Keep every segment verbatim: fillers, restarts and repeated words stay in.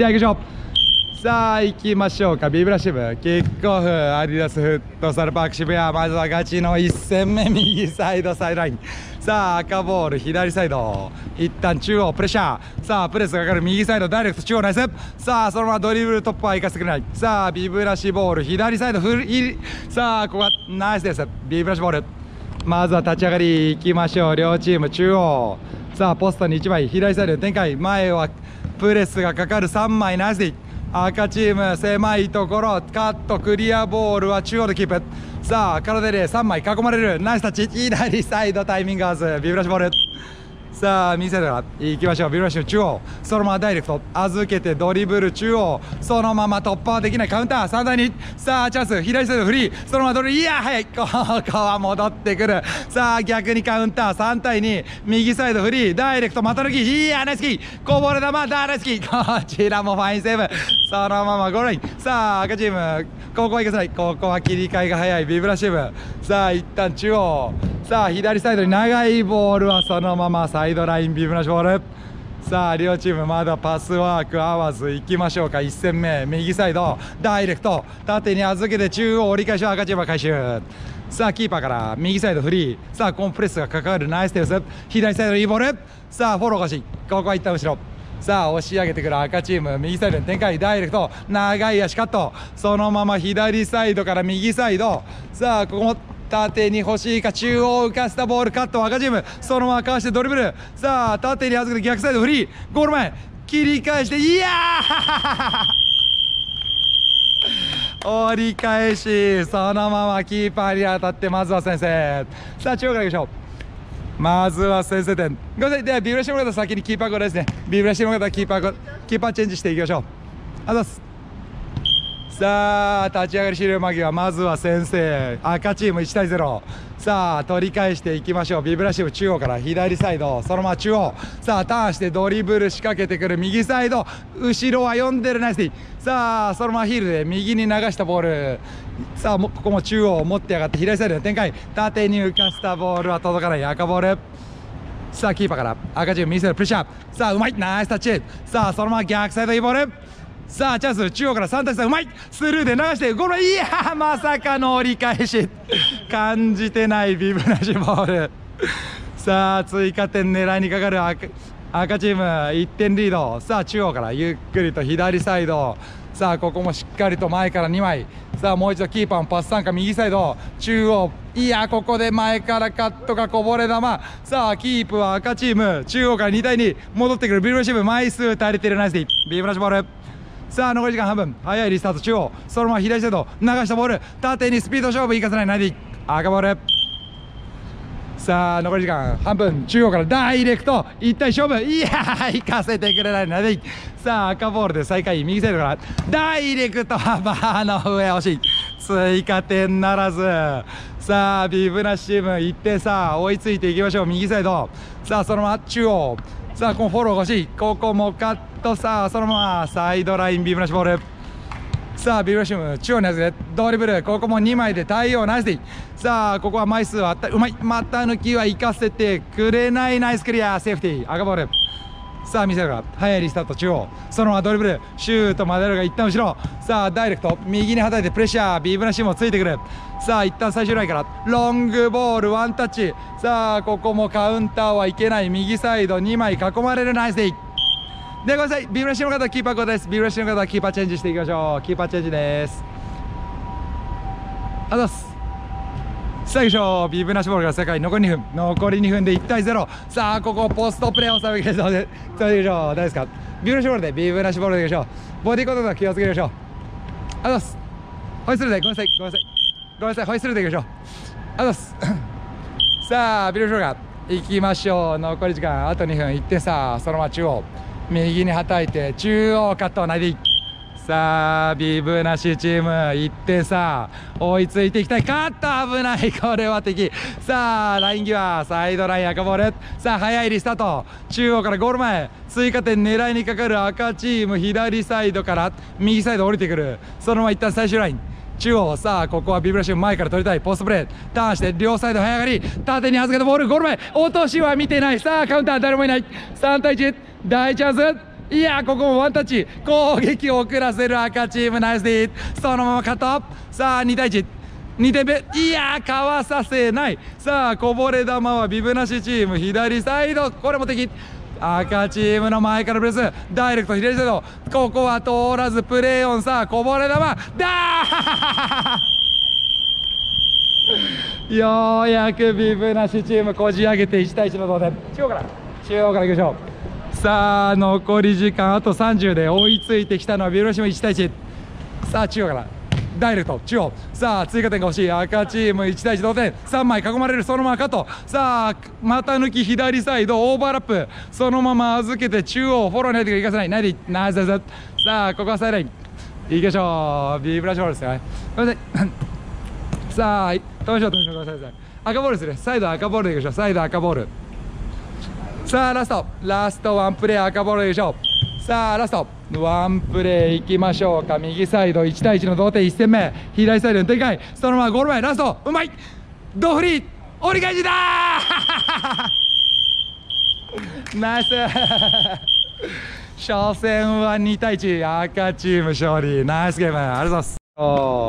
では行きましょう。さあ行きましょうか。ビブラシブキックオフ、アディダスフットサルパーク渋谷。まずはガチのいち戦目、右サイドサイドライン。さあ赤ボール左サイド、一旦中央プレッシャー。さあプレスがかかる右サイドダイレクト中央ナイス。さあそのままドリブル突破は行かせてくれない。さあビブラシボール左サイドフル。さあここはナイスです。ビブラシボール、まずは立ち上がり行きましょう。両チーム中央、さあポストにいちまい左サイド展開、前はプレスがかかるさんまいナイスで赤チーム狭いところカットクリアボールは中央でキープ。さあ体でさんまい囲まれるナイスタッチ、左サイドタイミング合わせビブラシボール。さあ右サイドから行きましょう。ビブラシの中央、そのままダイレクト預けてドリブル中央、そのまま突破はできないカウンターさんたいに。さあチャンス左サイドフリー、そのままドリブル、いや早い、ここは戻ってくる。さあ逆にカウンターさんたいに、右サイドフリーダイレクト股抜き、いやナイスキー、こぼれ球ナイスキー、こちらもファインセーブ。そのままゴールライン。さあ赤チームここはいかせない、ここは切り替えが早いビブラシブ。さあ一旦中央、さあ左サイドに長いボールはそのままサイドラインビブラシボール。さあ両チームまだパスワーク合わずいきましょうか。いち戦目右サイドダイレクト縦に預けて中央折り返しは赤チームは回収。さあキーパーから右サイドフリー、さあコンプレスがかかるナイステウス、左サイドいいボール。さあフォローがし、ここは一旦後ろ。さあ押し上げてくる赤チーム右サイドに展開、ダイレクト長い足カット、そのまま左サイドから右サイド。さあここも縦に欲しいか、中央浮かせたボールカット赤チーム、そのままかわしてドリブル。さあ縦に預けて逆サイドフリー、ゴール前切り返して、いやー折り返し、そのままキーパーに当たってまずは先制。さあ中央からいきましょう。まずは先制点。ごめんなさい。ではビブラシの方先にキーパーゴールですね。ビブラシの方キーパーゴール、キーパーチェンジしていきましょう。あざっす。さあ立ち上がり終了間際、まずは先制赤チームいちたいゼロ。さあ取り返していきましょう。ビブラシブ中央から左サイド、そのまま中央、さあターンしてドリブル仕掛けてくる右サイド、後ろは読んでるナイスティー。さあそのままヒールで右に流したボール。さあここも中央持って上がって左サイドの展開、縦に浮かせたボールは届かない赤ボール。さあキーパーから赤チーム右サイドプレッシャー。さあうまいナイスタッチ。さあそのまま逆サイドいいボール。さあチャンス中央からさんたいさん、うまいスルーで流してゴール。いやーまさかの折り返し感じてないビブラシボール。さあ追加点狙いにかかる赤、赤チームいってんリード。さあ中央からゆっくりと左サイド。さあここもしっかりと前からにまい。さあもう一度キーパーもパス参加右サイド中央、いやここで前からカットがこぼれ球。さあキープは赤チーム中央からにたいに戻ってくるビブラシブ、枚数足りてるナイスディビブラシボール。さあ残り時間半分、早いリスタート中央、そのまま左サイド流したボール、縦にスピード勝負いかせないナイディ赤ボール。さあ残り時間半分、中央からダイレクトいったい勝負、いやー行かせてくれないナイディ。さあ赤ボールで最下位右サイドからダイレクトはバーの上惜しい、追加点ならず。さあビブラシチームいってん差追いついていきましょう。右サイド、さあそのまま中央、さあこのフォロー欲しい、ここもカット。さあそのままサイドラインビブラシボール。さあビブラシム中央に預けてドリブル、ここもにまいで対応ナイスディ。さあここは枚数はあった、うまい股抜きは行かせてくれないナイスクリアセーフティー赤ボール。さあ見せるが早いリスタート中央、そのままドリブルシュートまでるが一旦後ろ。さあダイレクト右にはたいてプレッシャー、ビブラシムもついてくる。さあ一旦最終ラインからロングボールワンタッチ。さあここもカウンターはいけない、右サイドにまい囲まれるナイスディ。でごめんなさい、ビブラシの方キーパー交代です。ビブラシの方キーパーチェンジしていきましょう。キーパーチェンジです。あざっす。さあいきましょう。ビブラシボールが世界残りにふん、残りにふんでいちたいゼロ。さあここポストプレーをさべきでそれでいきましょう。大丈夫ですか。ビブラシボールでビブラシボールでいきましょう。ボディコントロールは気をつけましょう。あざっす。ホイッスルでごめんなさいごめんなさいごめんなさいホイッスルでいきましょう。あざっす。さあビブラシボールがいきましょう。残り時間あとにふん、いってん差、そのまま中央右にはたいて中央カットナイディ。さあビブなしチームいってん差追いついていきたい。カット危ない、これは敵。さあライン際サイドライン赤ボール。さあ早いリスタート中央からゴール前追加点狙いにかかる赤チーム、左サイドから右サイド降りてくる。そのまま一旦最終ライン中央。さあここはビブラシム前から取りたい、ポストプレーターンして両サイド早上がり、縦に預けたボールゴール前落としは見てない。さあカウンター誰もいない、さんたいいち大チャンス。 いやここもワンタッチ、攻撃を遅らせる赤チーム、ナイスディー。そのままカット。さあに対いち、にてんめ、いやーかわさせない。さあこぼれ球はビブなしチーム左サイド、これも敵。赤チームの前からプレス、ダイレクト左サイド、ここは通らずプレーオン。さあこぼれ球だーようやくビブなしチームこじ上げていち対いちの同点。中央から中央からいきましょう。さあ残り時間あとさんじゅうで追いついてきたのはビブなしもいち対いち。さあ中央からダイレクト中央。さあ追加点が欲しい赤チームいち対いち同点。さんまい囲まれる、そのままカット。さあ股抜き左サイドオーバーラップ、そのまま預けて中央フォローに入っていかせない、ないでいい、ナイスナイス。さあここはサイドラインいきましょう。ビブラシボールですよね。ごめんなさいさあ止めましょう止めましょう、ごめんなさい。赤ボールですね。サイド赤ボールでいきましょう。サイド赤ボール。さあラストラストワンプレー赤ボールでいきましょう。さあラストワンプレーいきましょうか。右サイドいち対いちの同点、いっ戦目左サイドの展開、そのままゴール前ラストうまいドフリー折り返しだーナイス初戦はに対いち赤チーム勝利。ナイスゲームありがとうございます。お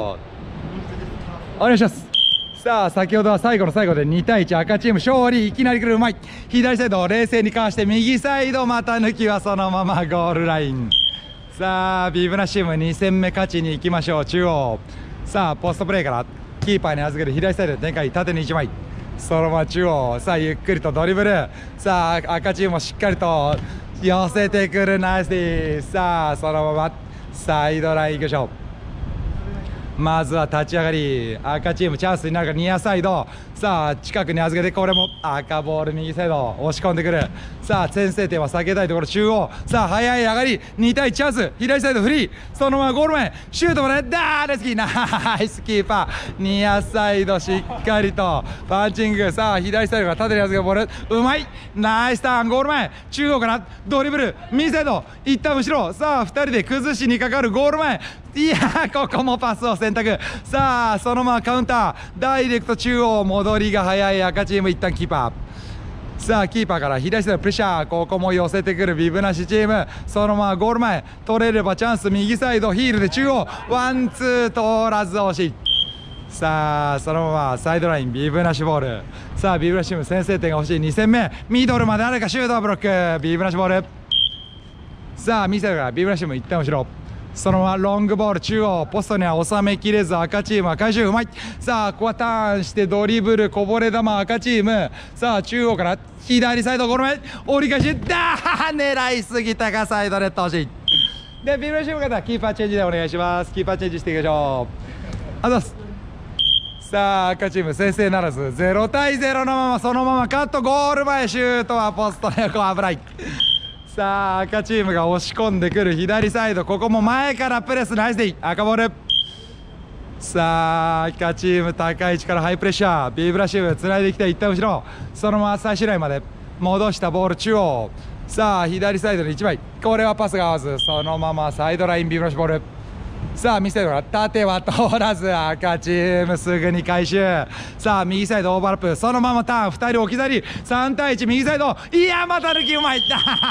お願いします。さあ先ほどは最後の最後でに対いち赤チーム勝利。いきなり来るうまい左サイドを冷静にかわして右サイド股抜きはそのままゴールライン。さあビブナシチームに戦目勝ちに行きましょう。中央さあポストプレーからキーパーに預ける左サイドで展開、縦にいちまいそのまま中央。さあゆっくりとドリブル。さあ赤チームもしっかりと寄せてくる、ナイスディー。さあそのままサイドラインいきましょう。まずは立ち上がり赤チームチャンスになるか、ニアサイド。さあ近くに預けて、これも赤ボール右サイド押し込んでくる。さあ先制点は避けたいところ中央。さあ速い上がりに対いちチャンス、左サイドフリー、そのままゴール前シュートもね、ダーレスキーナイスキーパーニアサイドしっかりとパンチング。さあ左サイドが縦に預けるボールうまいナイスターン、ゴール前中央からドリブル右サイド一旦後ろ。さあふたりで崩しにかかるゴール前、いやーここもパスを選択。さあそのままカウンターダイレクト中央、戻りが早い赤チーム一旦キーパー。さあキーパーから左サイドプレッシャー、ここも寄せてくるビブなしチーム。そのままゴール前取れればチャンス、右サイドヒールで中央ワンツー通らず惜しい。さあそのままサイドラインビブなしボール。さあビブなしチーム先制点が欲しいに戦目、ミドルまであるか、シュートブロックビブなしボール。さあミサイルからビブなしチーム一旦後ろ、そのままロングボール中央ポストには収めきれず赤チームは回収うまい。さあここはターンしてドリブルこぼれ球赤チーム。さあ中央から左サイドゴール前折り返しだー狙いすぎたか、サイドネット欲しい。でビブラシーム方キーパーチェンジでお願いします。キーパーチェンジしていきましょう。あざす。さあ赤チーム先制ならずゼロ対ゼロのままそのままカット、ゴール前シュートはポストの横危ない。さあ赤チームが押し込んでくる左サイド、ここも前からプレスナイスでいい赤ボール。さあ赤チーム高い位置からハイプレッシャー、ビブラシームつないできて一旦後ろ、そのまま最終ラインまで戻したボール中央。さあ左サイドにいちまい、これはパスが合わずそのままサイドラインビブラシボール。さあ見せるが縦は通らず赤チームすぐに回収。さあ右サイドオーバーラップ、そのままターンふたり置き去りさん対いち右サイド、いやまた抜きうまい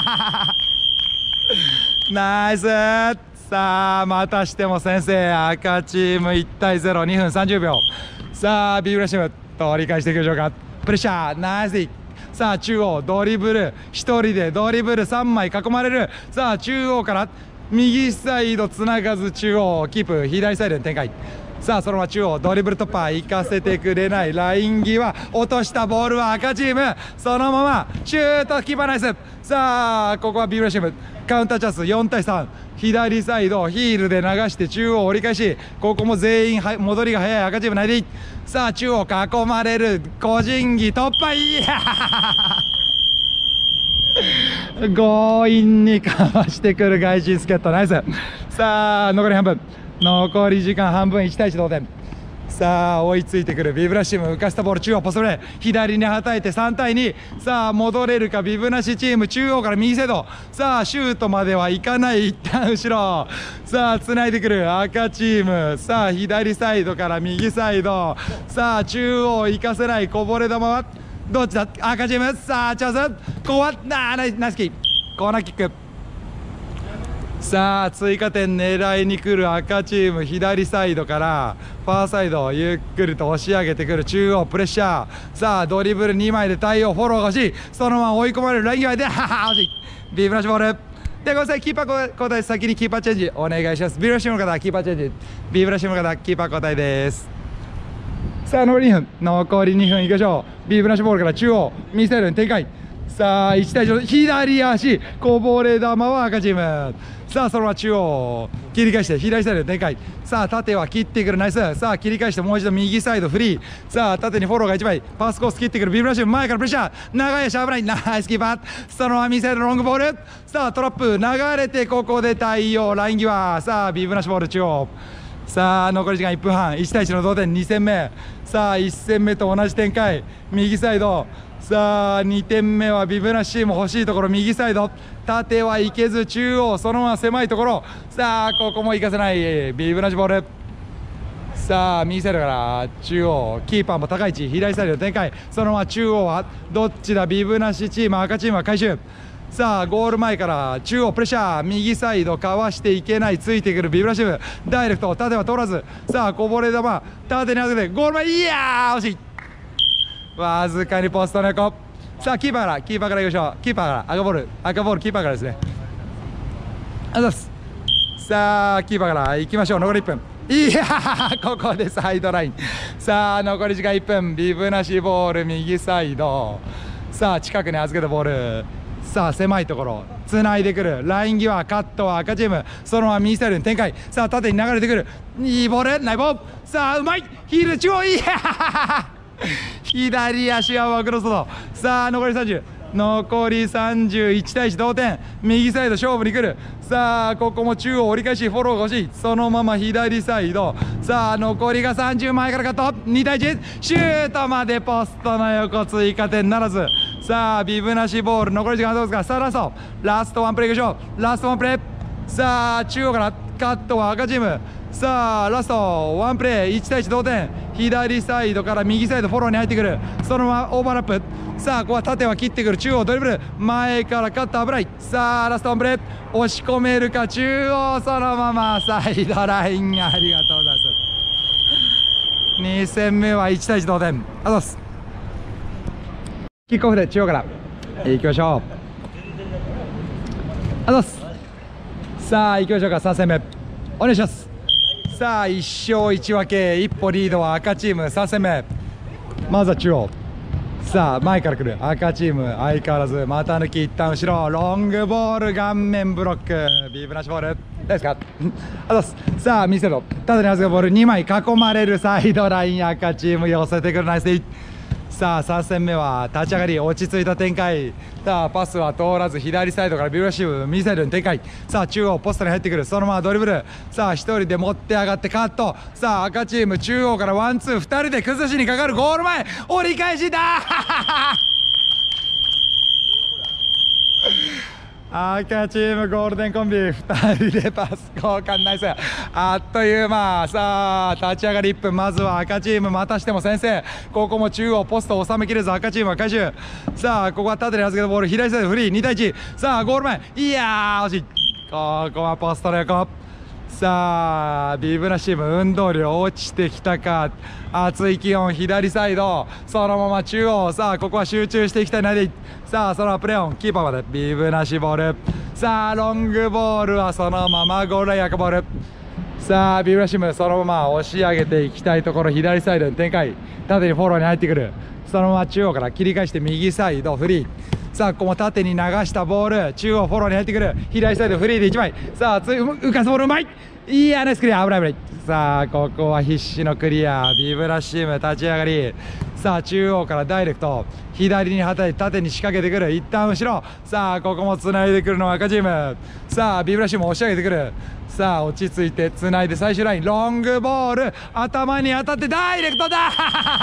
ナイス。さあまたしても先制赤チームいち対ゼロ、にふんさんじゅうびょう。さあビブラシム取り返していくでしょうか。プレッシャーナイスディ。さあ中央ドリブルひとりでドリブルさんまい囲まれる。さあ中央から右サイドつながず中央キープ左サイドに展開。さあそのまま中央ドリブル突破行かせてくれない、ライン際落としたボールは赤チーム、そのままシュートキーパーナイス。さあここはビブラシムカウンターチャンスよん対さん、左サイドヒールで流して中央折り返し、ここも全員は戻りが早い赤チーム内でいい。さあ中央囲まれる個人技突破、いや強引にかわしてくる外人助っ人ナイス。さあ残り半分、残り時間半分いち対いち同点。さあ追いついてくるビブラシチーム、浮かしたボール中央ポストプレー左にはたいてさん対に。さあ戻れるかビブなしチーム、中央から右サイド。さあシュートまではいかない、一旦後ろ。さあつないでくる赤チーム。さあ左サイドから右サイド。さあ中央行かせない、こぼれ球はどっちだ赤チーム。さあチャンス、ここはナイスキーコーナーキック。 さあ追加点狙いに来る赤チーム、左サイドからファーサイドゆっくりと押し上げてくる、中央プレッシャー、さあドリブルにまいで対応、フォローが欲しい、そのまま追い込まれる、ライン際ではは惜しい、ビブラシボールで、ごめんなさい、キーパー交代、先にキーパーチェンジお願いします。ビブラシムの方キーパーチェンジ、ビブラシムの方キーパー交代です。さあ残りにふん、残りにふんいきましょう。ビブラシボールから中央ミサイルに展開、さあいち対いちの左足こぼれ球は赤チーム、さあそのまま中央切り返して左サイド展開、さあ縦は切ってくる、ナイス、さあ切り返してもう一度右サイドフリー、さあ縦にフォローがいちまい、パスコース切ってくる、ビブラシム前からプレッシャー、長い足危ない、ナイスキーパー、そのままミサイルのロングボール、さあトラップ流れてここで対応、ライン際、さあビブラシボール中央、さあ残り時間いっぷんはん、いち対いちの同点、に戦目、さあいち戦目と同じ展開、右サイド、さあにてんめはビブナシチーム欲しいところ、右サイド縦はいけず中央そのまま狭いところ、さあここも行かせないビブナシボール、さあ右サイドから中央キーパーも高い位置、左サイド展開、そのまま中央はどっちだ、ビブナシチーム赤チームは回収、さあゴール前から中央プレッシャー、右サイドかわしていけない、ついてくるビブラシム、ダイレクト縦は通らず、さあこぼれ球縦に当ててゴール前、いやー惜しい、わずかにポストの横、さあキーパーからキーパーからいきましょう、キーパーから赤ボール赤ボールキーパーからですね、ありがとうございます。さあキーパーからいきましょう、残りいっぷん、いやーここでサイドライン、さあ残り時間いっぷん、ビブなしボール右サイド、さあ近くに預けたボール、さあ狭いところつないでくる、ライン際カットは赤チーム、そのまま右サイドに展開、さあ縦に流れてくる、いいボールナイボー、さあうまいヒール中央、いや左足はクロスド、さあ残りさんじゅう、残りさんじゅういち対いち同点、右サイド勝負に来る、さあここも中央折り返しフォローが欲しい、そのまま左サイド、さあ残りがさんじゅう、前からカットに対いち、シュートまでポストの横、追加点ならず、さあビブなしボール、残り時間どうですか、さあラストラストワンプレーいきましょう、ラストワンプレー、さあ中央からカットは赤チーム、さあラストワンプレーいち対いち同点、左サイドから右サイドフォローに入ってくる、そのままオーバーラップ、さあここは縦は切ってくる、中央ドリブル前からカット危ない、さあラストワンプレー押し込めるか、中央そのままサイドライン、ありがとうございます。に戦目はいち対いち同点、ありがとうございます。キックオフで中央からいきましょう、ありがとうございます。さあいきましょうか、さん戦目お願いします。さあいっ勝いち分け、一歩リードは赤チーム、さん戦目まずは中央、さあ前から来る赤チーム、相変わらず股抜き一旦後ろ、ロングボール顔面ブロック、ビブなしボールどうですかあざす。さあ見せろ、縦に預けたボールにまい囲まれるサイドライン、赤チーム寄せてくる、ナイスディ。さあさん戦目は立ち上がり落ち着いた展開、さあパスは通らず左サイドからビブラシブ右サイドに展開、さあ中央ポストに入ってくる、そのままドリブル、さあひとりで持って上がってカット、さあ赤チーム中央からワンツーふたりで崩しにかかる、ゴール前折り返しだ赤チームゴールデンコンビふたりでパス交換、ナイス、あっという間。さあ立ち上がりいっぷん、まずは赤チームまたしても先制、ここも中央ポストを収めきれず赤チームは回収、さあここは縦に預けたボール左サイドフリーに対いち、さあゴール前、いやー惜しい、ここはポストの横、さあビブなしチーム運動量落ちてきたか、熱い気温左サイド、そのまま中央、さあここは集中していきたいなで、さあそのままプレオンキーパーまでビブなしボール、さあロングボールはそのままゴールライン赤ボール、さあビブなしチームそのまま押し上げていきたいところ、左サイドに展開、縦にフォローに入ってくる、そのまま中央から切り返して右サイドフリー、さあここも縦に流したボール、中央フォローに入ってくる、左サイドフリーでいちまい、さあつ浮かすボールうまい、いやナイスクリア、危ない危ない、さあここは必死のクリア、ビブラシチーム立ち上がり、さあ中央からダイレクト左にはたいて縦に仕掛けてくる、一旦後ろ、さあここもつないでくるのは赤チーム、さあビブラシチーム押し上げてくる、さあ落ち着いてつないで最終ライン、ロングボール頭に当たってダイレクトだ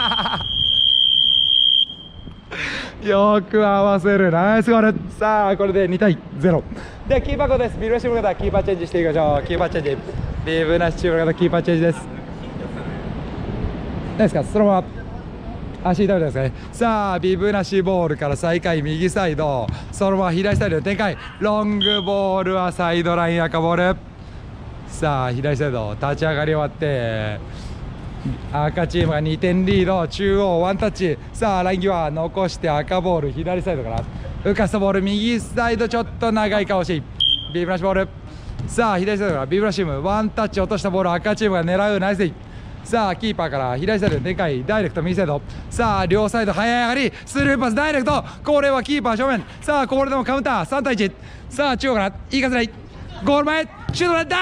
よく合わせる、ナイスゴール。さあこれでに対ゼロでキーパーコーです。ビブラシチームの方キーパーチェンジしていきましょう。キーパーチェンジ、ビブラシチームの方キーパーチェンジです。何ですか、そのまま足痛めてますかね。さあビブなしボールから再開右サイド、そのまま左サイドで展開、ロングボールはサイドライン赤ボール。さあ左サイド立ち上がり終わって赤チームがにてんリード、中央ワンタッチ、さあライン際残して赤ボール左サイドから浮かしたボール右サイドちょっと長いか惜しいビブなしボール。さあ左サイドからビブラシウムワンタッチ落としたボール赤チームが狙うナイスデイ。さあキーパーから左サイドで展開ダイレクト右サイド、さあ両サイド早い上がりスルーパスダイレクト、これはキーパー正面、さあこれでもカウンターさんたいいち、さあ中央からいいかせないゴール前シュートだった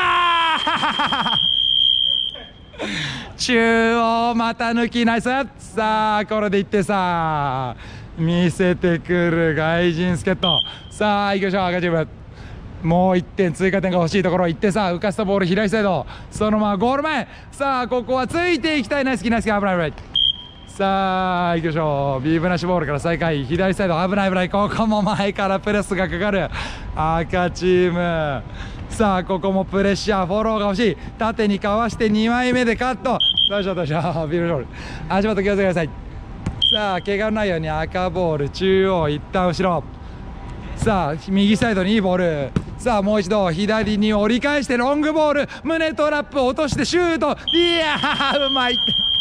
ー中央また抜きナイス。さあこれでいってさ見せてくる外人助っ人。さあいきましょう赤チーム、もういってん追加点が欲しいところ、いってんさあ浮かしたボール左サイドそのままゴール前、さあここはついていきたいナイスキーナイスキー危ない危ない。さあいきましょうビブなしボールから再開左サイド危ない危ない、ここも前からプレスがかかる赤チーム。さあここもプレッシャーフォローが欲しい、縦にかわしてにまいめでカット、どうしようどうしようビブボール足元気をつけてください。さあ怪我のないように赤ボール中央一旦後ろ、さあ右サイドにいいボール、さあもう一度左に折り返してロングボール胸トラップ落としてシュート、いやーうまい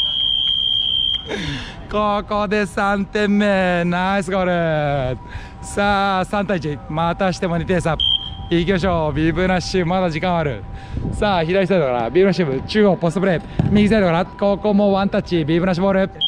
ここでさんてんめナイスゴール。さあさんたいいちまたしてもにてんさいきましょうビブナッシュまだ時間ある。さあ左サイドからビブナッシュ中央ポストプレー右サイドからここもワンタッチビブナッシュボール。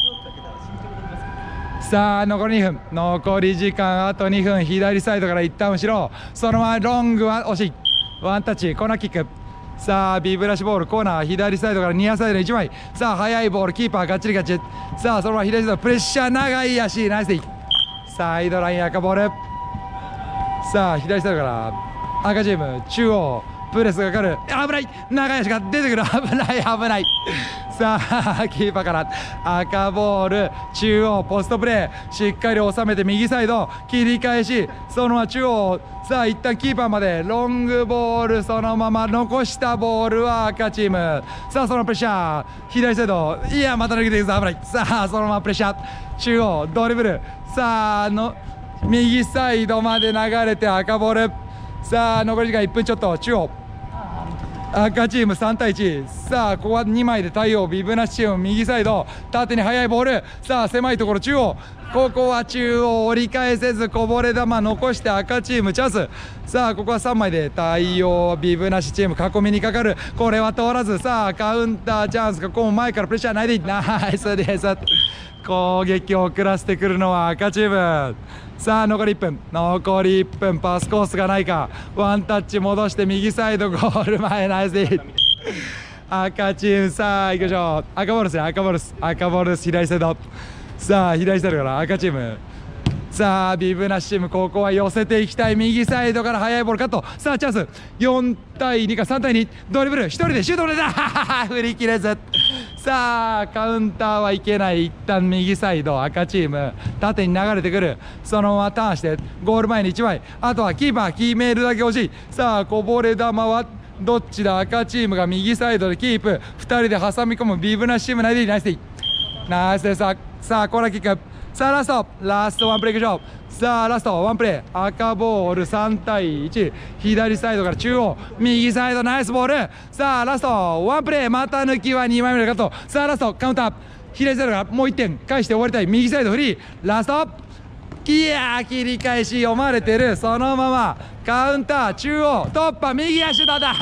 さあ残りにふん残り時間あとにふん左サイドから一旦後ろそのままロングは惜しいワンタッチコーナーキック。さあビブラシボールコーナー左サイドからニアサイドのいちまい、さあ速いボールキーパーガッチリガッチリ、さあそのまま左サイドプレッシャー長い足ナイスデイサイドライン赤ボール。さあ左サイドから赤チーム中央プレスがかかる危ない長い足が出てくる危ない危ないさあキーパーから赤ボール中央ポストプレーしっかり収めて右サイド切り返しそのまま中央さあ一旦キーパーまでロングボールそのまま残したボールは赤チーム。さあそのプレッシャー左サイドいやまた抜けていくぞ危ない。さあそのままプレッシャー中央ドリブルさあの右サイドまで流れて赤ボール。さあ残り時間いっぷんちょっと中央赤チームさんたいいち、さあここはにまいで対応ビブナッシュチーム右サイド縦に速いボールさあ狭いところ中央ここは中央折り返せずこぼれ球残して赤チームチャンス。さあここはさんまいで対応ビブナッシュチーム囲みにかかるこれは通らずさあカウンターチャンスがここも前からプレッシャーないでいいナイスです攻撃を遅らせてくるのは赤チーム。さあ残りいっぷん残りいっぷんパスコースがないかワンタッチ戻して右サイドゴール前ナイスディ赤チームさあ行きましょう赤ボールですね赤ボールです赤ボールです左サイドさあ左サイドから赤チームさあビブナッシュチームここは寄せていきたい右サイドから速いボールカットさあチャンスよんたいにかさんたいにドリブルひとりでシュートでだ振り切れずさあカウンターはいけない一旦右サイド赤チーム縦に流れてくるそのままターンしてゴール前にいちまいあとはキーパー決めるだけ欲しい。さあこぼれ球はどっちだ赤チームが右サイドでキープふたりで挟み込むビブナッシュチームナイスナイスディナイスです。さあコーナーキックさあラストラストワンプレーいくよさあラストワンプレー赤ボールさんたいいち左サイドから中央右サイドナイスボールさあラストワンプレーまた抜きはにまいめでカットさあラストカウンター左サイドからもういってん返して終わりたい右サイドフリーラストいやー切り返し読まれてるそのままカウンター中央突破右足だだ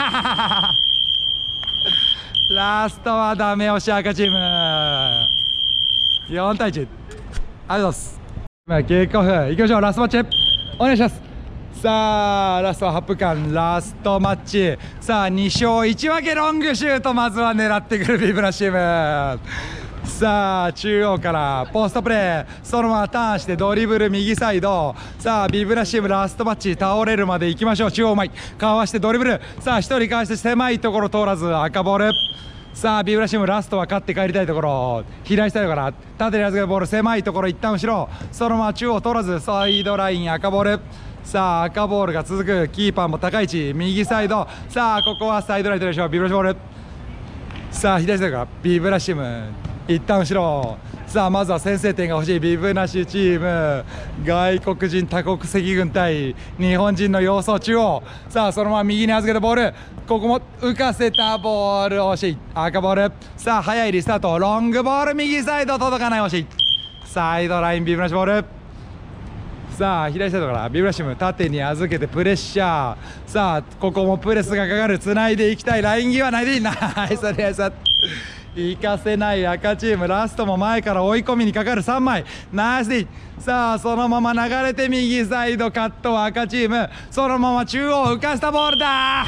ラストはダメ押し赤チームよんたいいちありがとうございます。まあ、キックオフいきましょうラストマッチお願いします。さあラストはっぷんかんラストマッチさあにしょういち分けロングシュートまずは狙ってくるビブラッシュチーム。さあ中央からポストプレーそのままターンしてドリブル右サイドさあビブラッシュチームラストマッチ倒れるまでいきましょう。中央前かわしてドリブルさあひとりかわして狭いところ通らず赤ボール。さあビブラッシュチームラストは勝って帰りたいところ左サイドから縦に預けるボール狭いところ一旦後ろそのまま中央通らずサイドライン赤ボール。さあ赤ボールが続くキーパーも高い位置右サイドさあここはサイドライトでしょうビブラッシュボール。さあ左サイドからビブラッシュチーム一旦後ろさあまずは先制点が欲しいビブナシチーム。外国人多国籍軍対日本人の様相中央。さあそのまま右に預けたボール、ここも浮かせたボール惜しい。赤ボール。さあ早いリスタート、ロングボール右サイド届かない惜しい。サイドラインビブナシボール。さあ左サイドからビブラシム縦に預けてプレッシャー。さあここもプレスがかかる、つないでいきたい。ライン際ないでいい。ナイスナイス。行かせない赤チーム。ラストも前から追い込みにかかるさんまい。ナイスでいい。さあそのまま流れて右サイドカットは赤チーム。そのまま中央浮かしたボールだ。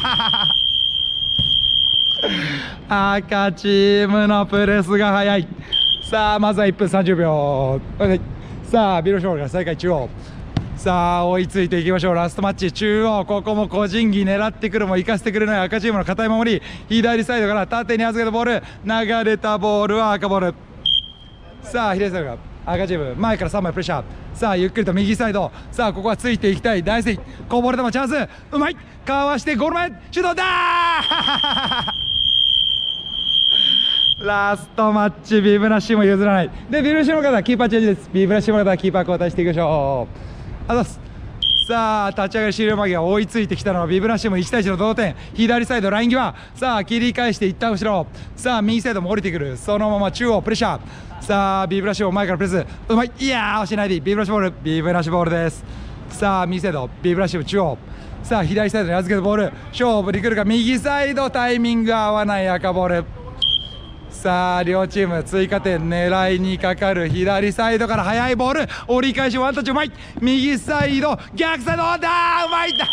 赤チームのプレスが速い。さあまずはいっぷんさんじゅうびょう。さあビロショールが最下位中央。さあ追いついていきましょう。ラストマッチ中央、ここも個人技狙ってくるも行かせてくれない赤チームの堅い守り。左サイドから縦に預けたボール、流れたボールは赤ボール。さあ左サイドが赤チーム、前からさんまいプレッシャー。さあゆっくりと右サイド。さあここはついていきたい。大好きこぼれ球チャンス、うまいかわしてゴール前シュートだ。ラストマッチビブラシも譲らない。でビブラシの方はキーパーチェンジです。ビブラシの方はキーパー交代していきましょう。あざす。さあ立ち上がり終了間際追いついてきたのはビブラシム。いちたいいちの同点。左サイドライン際。さあ切り返していった後ろ。さあ右サイドも降りてくる。そのまま中央プレッシャー。さあビブラシム前からプレスうまい。いやー押しないでいい。ビブラシボールビブラシボールです。さあ右サイドビブラシム中央。さあ左サイドに預けたボール、勝負に来るか。右サイドタイミング合わない赤ボール。さあ両チーム追加点狙いにかかる。左サイドから速いボール、折り返しワンタッチうまい。右サイド逆サイドだうまいだ。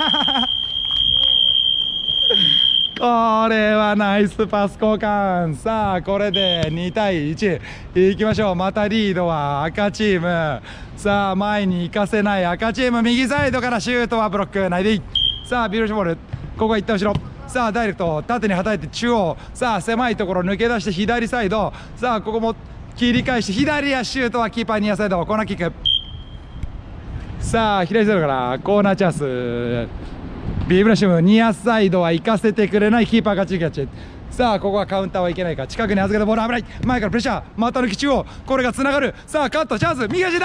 これはナイスパス交換。さあこれでにたいいちいきましょう。またリードは赤チーム。さあ前に行かせない赤チーム。右サイドからシュートはブロックないでいい。さあビルシュボール、ここは一旦後ろ。さあダイレクト縦にはたいて中央。さあ狭いところ抜け出して左サイド。さあここも切り返して左足シュートはキーパーニアサイドコーナーキック。さあ左サイドからコーナーチャンス。ビブラシムニアサイドは行かせてくれない。キーパーがチキャッチ。さあここはカウンターはいけないか。近くに預けたボール危ない。前からプレッシャー股抜き中央。これがつながる。さあカットチャンス右足だ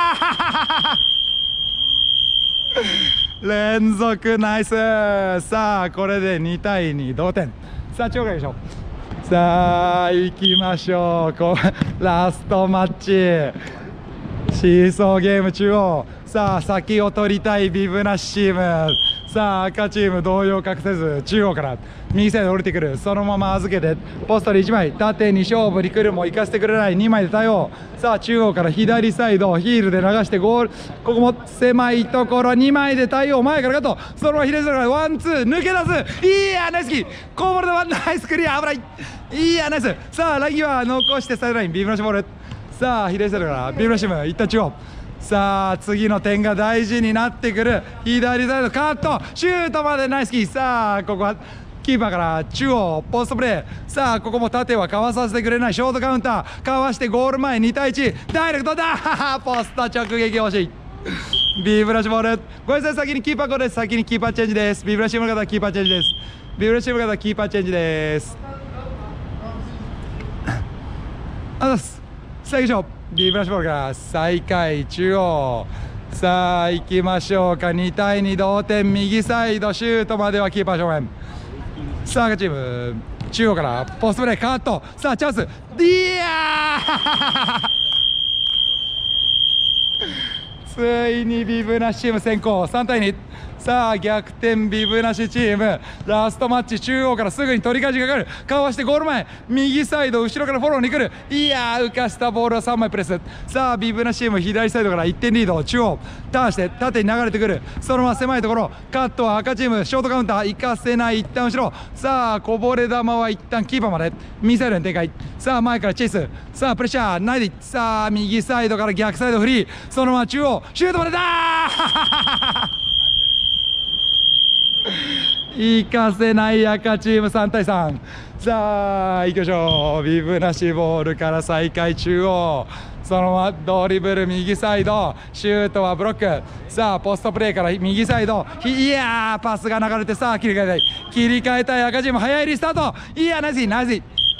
連続ナイス。さあこれでにたいに同点。さあ中央からでしょう。さあ行きましょう。こうラストマッチシーソーゲーム中央。さあ先を取りたいビブナシチーム。さあ赤チーム動揺隠せず中央から右サイド降りてくる。そのまま預けてポストにいちまい縦に勝負に来るも行かせてくれない。にまいで対応。さあ中央から左サイドヒールで流してゴール。ここも狭いところにまいで対応。前からカット。そのまま左サイドからワンツー抜け出す。いやナイスキーコーボルでワンナイスクリア危ない。いやナイス。さあライン際残してサイドラインビブラシボール。さあ左サイドからビブラシムいった中央。さあ次の点が大事になってくる。左サイドカットシュートまでナイスキー。さあここはキーパーから中央ポストプレー。さあここも縦はかわさせてくれない。ショートカウンターかわしてゴール前にたいいちダイレクトだポスト直撃惜しい。ビブラシボール。ごめんなさい先にキーパーコールです。先にキーパーチェンジです。ビブラシチームの方キーパーチェンジです。ビブラシチームの方キーパーチェンジです。あざす。さあ行きましょう。ビブラシボールから最下位中央。さあ行きましょうか。にたいに同点。右サイドシュートまではキーパー正面。さあ赤チーム中央からポストプレーカット。さあチャンスいやついにビブナシチーム先行さんたいに。さあ逆転ビブナシチーム。ラストマッチ中央からすぐに取り返しがかかる。かわしてゴール前右サイド後ろからフォローに来る。いやー浮かしたボールはさんまいプレス。さあビブナシチーム左サイドからいってんリード。中央ターンして縦に流れてくる。そのまま狭いところカットは赤チーム。ショートカウンター行かせない。一旦後ろ。さあこぼれ球は一旦キーパーまで右サイドに展開。さあ前からチェイス。さあプレッシャーないで。さあ右サイドから逆サイドフリー。そのまま中央シュートまでだ行かせない赤チームさんたいさん。さあ行きましょう。ビブナシボールから再開中央。そのままドリブル右サイドシュートはブロック。さあポストプレーから右サイドいやーパスが流れて。さあ切り替えたい切り替えたい赤チーム早いリスタート。いやナイスナイス。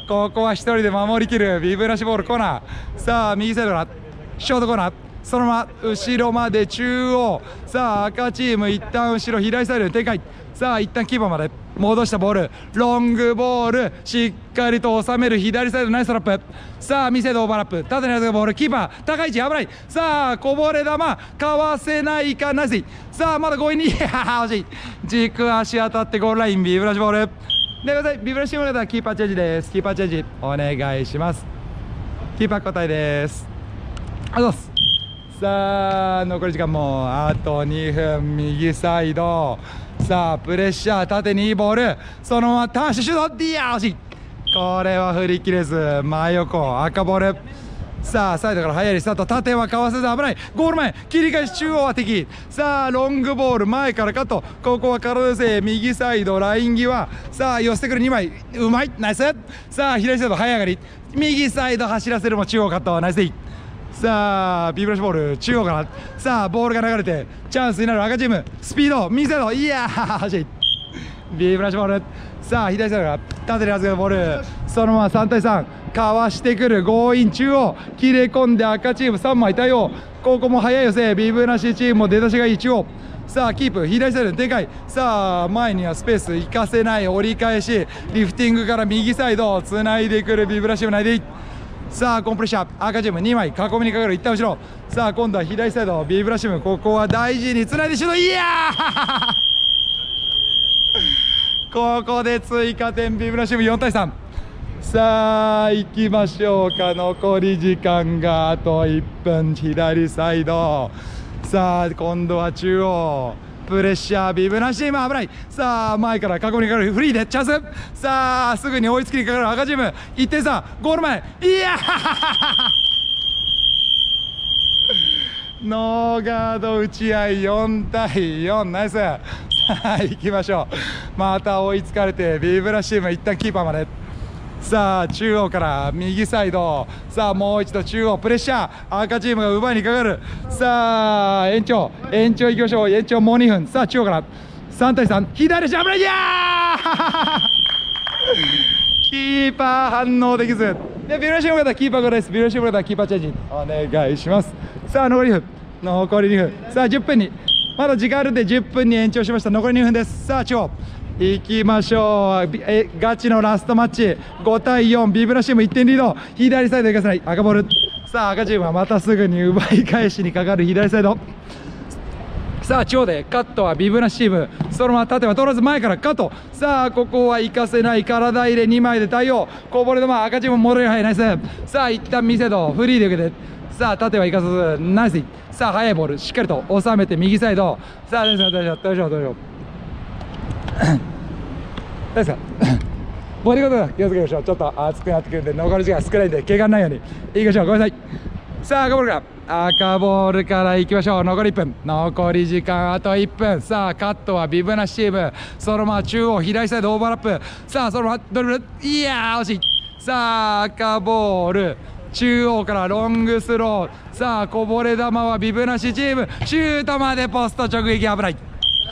ここは一人で守りきるビブラシボールコーナー。さあ右サイドからショートコーナー、そのまま後ろまで中央。さあ赤チーム一旦後ろ左サイドに展開。さあ一旦キーパーまで戻したボール、ロングボールしっかりと収める左サイドナイストラップ。さあ右サイドオーバーラップ、縦に預けたボール、キーパー高い位置危ない。さあこぼれ球かわせないか、ナイス。さあまだ強引に、いや惜しい、軸足当たってゴールライン、ビブラシボールでください。ビブラシボールだ、キーパーチェンジです。キーパーチェンジお願いします。キーパー交代です。ありがとうございます。さあ残り時間もあとにふん、右サイド。さあプレッシャー、縦にいいボール、そのままターンしてシュート、いや惜しい。これは振り切れず真横、赤ボール。さあサイドから速いリスタート、縦はかわせず危ない。ゴール前切り返し、中央は敵。さあロングボール前からカット、ここは体寄せ右サイドライン際。さあ寄せてくるにまい、うまい、ナイス。さあ左サイド早上がり、右サイド走らせるも中央カット、ナイス。さあビブラシボール中央から。さあボールが流れてチャンスになる赤チーム、スピード右サイド、いやー惜しい。ビブラシボール。さあ左サイドから縦に預けたボール、そのままさんたいさんかわしてくる、強引中央切れ込んで赤チームさんまい対応。ここも速い寄せ、ビブラシチームも出だしがいい中央。さあキープ左サイドに展開。さあ前にはスペース生かせない、折り返しリフティングから右サイドつないでくるビブラシチーム内でいい。さあコンプレッシャー、赤チームにまい囲みにかかる、一旦後ろ。さあ今度は左サイドビブラシム、ここは大事につないでシュート、いやーここで追加点、ビブラシムよんたいさん。さあ行きましょうか、残り時間があといっぷん。左サイド、さあ今度は中央プレッシャー、ビブラシチーム危ない。さあ前から囲みにかかる、フリーでチャンス。さあすぐに追いつきにかかる赤チーム、いってんさ、ゴール前、いやノーガード打ち合い、よんたいよん、ナイス。さあ行きましょう、また追いつかれてビブラシチーム一旦キーパーまで。さあ中央から右サイド、さあもう一度中央プレッシャー、赤チームが奪いにかかる。さあ延長延長いきましょう、延長もうにふん。さあ中央からさんたいさん、左足危ない、いやーキーパー反応できずで、ビブラシチームの方キーパーからです。ビブラシチームの方キーパーチェンジお願いします。さあ残りにふん、残りにふん。さあじゅっぷんに、まだ時間あるんでじゅっぷんに延長しました。残りにふんです。さあ中央行きましょう。えガチのラストマッチ、ごたいよん、ビブラシチームいってんリード。左サイド行かせない赤ボール。さあ赤チームはまたすぐに奪い返しにかかる左サイド。さあ中央でカットはビブラシチーム、そのまま縦は通らず前からカット。さあここは行かせない、体入れにまいで対応、こぼれ球赤チーム戻りが早い、ナイス。さあ一旦右サイドフリーで受けて、さあ縦は行かさずナイス。さあ速いボールしっかりと収めて右サイド。さあ大丈夫大丈夫大丈夫大丈夫大丈夫ボディーコントロール気をつけましょう。ちょっと熱くなってくるんで残り時間少ないんで怪我ないようにいきましょう。ごめんなさい。さあ赤ボールから赤ボールからいきましょう。残りいっぷん、残り時間あといっぷん。さあカットはビブナシチーム、そのまま中央左サイドオーバーラップ。さあそのままドリブル、いやー惜しい。さあ赤ボール中央からロングスロー。さあこぼれ球はビブナシチーム、シュートまでポスト直撃、危ない。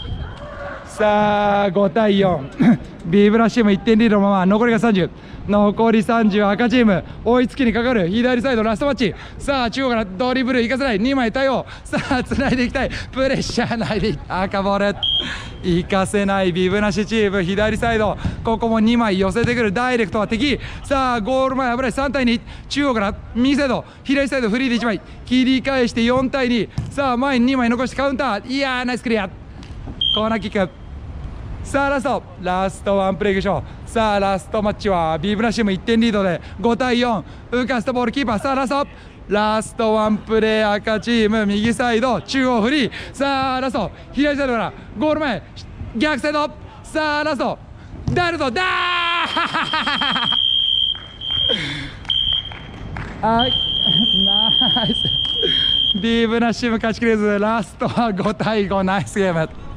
さあごたいよんビブラシチームいってんリードのまま、残りがさんじゅう、残りさんじゅう、赤チーム追いつきにかかる左サイドラストマッチ。さあ中央からドリブル行かせない、にまい対応。さあつないでいきたい、プレッシャーないで赤ボール行かせないビブナシチーム、左サイドここもにまい寄せてくる、ダイレクトは敵。さあゴール前危ない、さんたいに、中央から右サイド左サイドフリーでいちまい切り返してよんたいに。さあ前ににまい残してカウンター、いやーナイスクリア、コーナーキック。さあラストラストワンプレーいきましょう。さあラストマッチはビブラシムいってんリードでごたいよん、浮かせたボールキーパー。さあラストラストワンプレー、赤チーム右サイド中央フリー。さあラスト左サイドからゴール前逆サイド。さあラストダルトダーはいナイス。ビブラシム勝ちきれず、ラストはごたいご、ナイスゲーム。